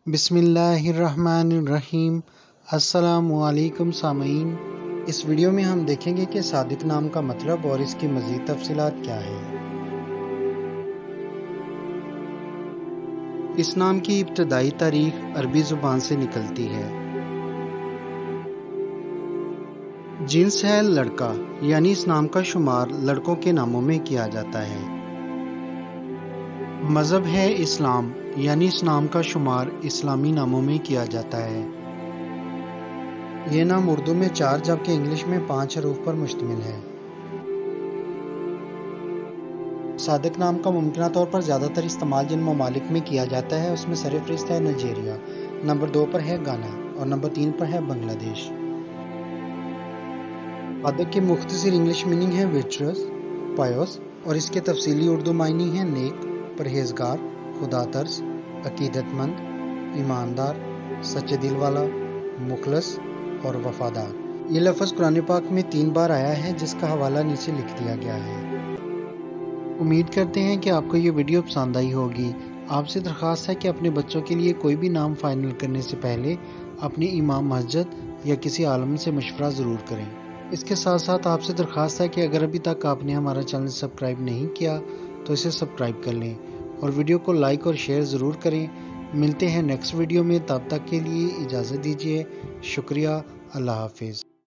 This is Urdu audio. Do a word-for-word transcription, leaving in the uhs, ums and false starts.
بسم اللہ الرحمن الرحیم۔ السلام علیکم سامعین، اس ویڈیو میں ہم دیکھیں گے کہ صادق نام کا مطلب اور اس کی مزید تفصیلات کیا ہے۔ اس نام کی ابتدائی تاریخ عربی زبان سے نکلتی ہے۔ جنس ہے لڑکا، یعنی اس نام کا شمار لڑکوں کے ناموں میں کیا جاتا ہے۔ مذہب ہے اسلام، یعنی اس نام کا شمار اسلامی ناموں میں کیا جاتا ہے۔ یہ نام اردو میں چار جبکہ انگلش میں پانچ حروف پر مشتمل ہے۔ صادق نام کا ممکنہ طور پر زیادہ تر استعمال جن ممالک میں کیا جاتا ہے اس میں سر فہرست ہے نائجیریا، نمبر دو پر ہے گانا اور نمبر تین پر ہے بنگلہ دیش۔ صادق کی مختصر انگلش میننگ ہے ویچرس، پایوس، اور اس کے تفصیلی اردو معنی ہیں نیک، پرہیزگار، خدا ترس، عقیدت مند، ایماندار، سچے دل والا، مخلص اور وفادار۔ یہ لفظ قرآن پاک میں تین بار آیا ہے جس کا حوالہ نیچے لکھ دیا گیا ہے۔ امید کرتے ہیں کہ آپ کو یہ ویڈیو پسند آئی ہوگی۔ آپ سے درخواست ہے کہ اپنے بچوں کے لیے کوئی بھی نام فائنل کرنے سے پہلے اپنے امام مسجد یا کسی عالم سے مشورہ ضرور کریں۔ اس کے ساتھ ساتھ آپ سے درخواست ہے کہ اگر ابھی تک آپ نے ہمارا چینل سبسکرائب نہیں کیا تو اسے سبسکرائب کر لیں اور ویڈیو کو لائک اور شیئر ضرور کریں۔ ملتے ہیں نیکسٹ ویڈیو میں، تب تک کے لیے اجازت دیجیے۔ شکریہ، اللہ حافظ۔